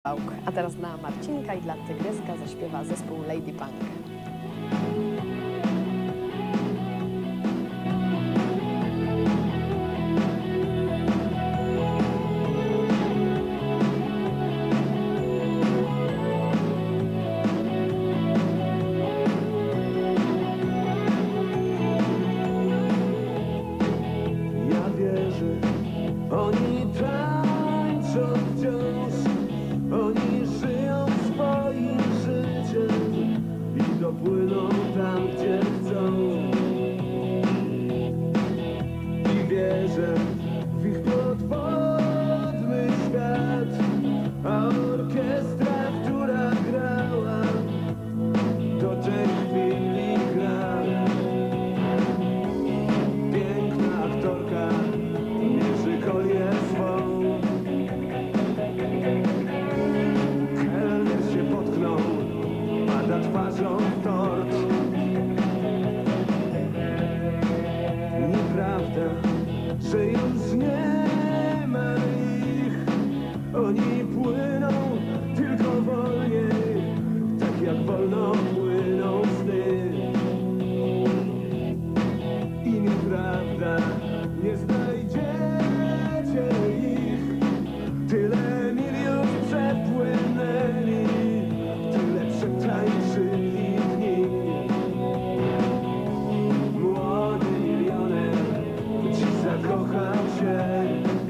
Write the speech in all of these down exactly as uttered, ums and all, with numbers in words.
A teraz dla Marcinka i dla Tygryska zaśpiewa zespół Lady Punk. Ja wierzę, oni tańczą wciąż, oni żyją swoim życiem i dopłyną tam, gdzie chcą. I wierzę w ich podwodny świat, a orkiestra, która grała, do tej chwili gra. Piękna aktorka mierzy kolię swą. Kelner się potknął, pada twarzą w tort. Nieprawda, że już nie ma ich. Oni płyną tylko wolniej, tak jak wolno płyną sny. I nieprawda, nie znajdziecie ich. Tyle mil już przepłynęli, tyle przetańczyli dni. Młody milioner dziś zakochał się.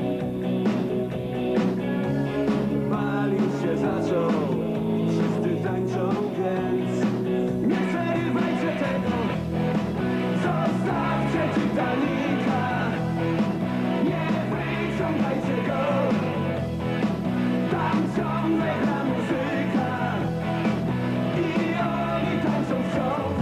Bal już się zaczął, wszyscy tańczą, więc nie przerywajcie tego. Zostawcie Titanica, nie wyciągajcie go. Tam ciągle gra muzyka i oni tańczą wciąż.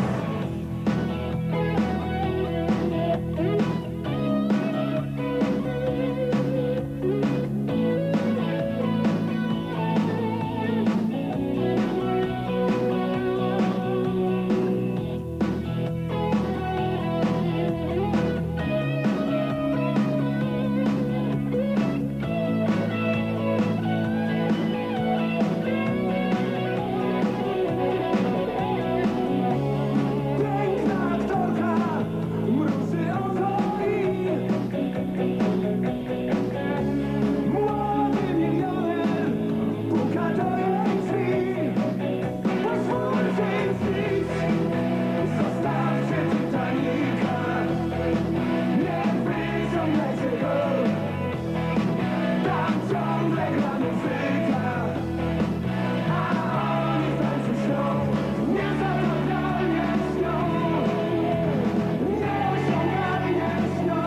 Piękna aktorka mruży oko i młody milioner puka do jej drzwi. Pozwólcie im przyjść, zostawcie Titanica, nie wyciągajcie go. Tam ciągle gra muzyka, a oni w tańcu śnią, niezapomnialnie śnią, nieosiągalnie śnią,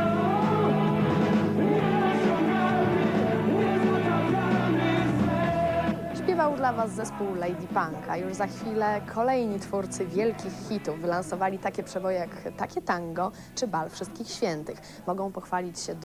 nieosiągalny, niezapomnialny sen. Śpiewał dla Was zespół Lady Punk, a już za chwilę kolejni twórcy wielkich hitów wylansowali takie przeboje jak Takie Tango czy Bal Wszystkich Świętych. Mogą pochwalić się